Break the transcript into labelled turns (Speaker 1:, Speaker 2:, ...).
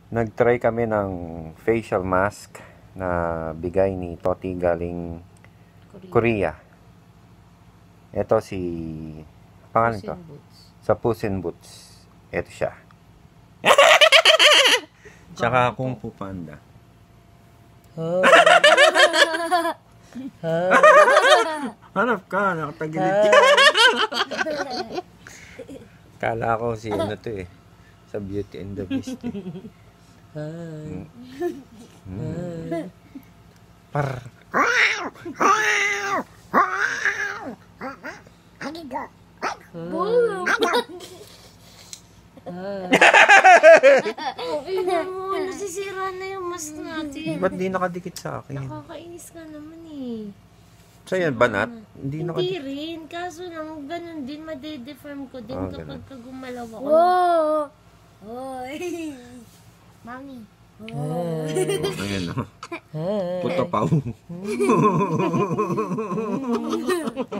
Speaker 1: Nag-try kami ng facial mask na bigay ni Toti galing Korea. Ito si pangalan to? Sa Puss in Boots. Ito siya. Tsaka Kung Fu Panda. Hanap ka, nakatagilid ka. Kala ko si ano to eh. Sa Beauty and the Beast eh. Par.
Speaker 2: Nasisira na yung mask natin.
Speaker 1: Ba't di nakadikit sa akin?
Speaker 2: Nakakainis ka naman eh.
Speaker 1: Sa'yo, banat? Hindi
Speaker 2: Hindi
Speaker 1: nakadikit.
Speaker 2: rin. Kaso lang, ganun din. Made-deform ko din kapag gumalaw ako.
Speaker 3: Wow! Hoy! Mami.
Speaker 1: Ayan o. Puto pa.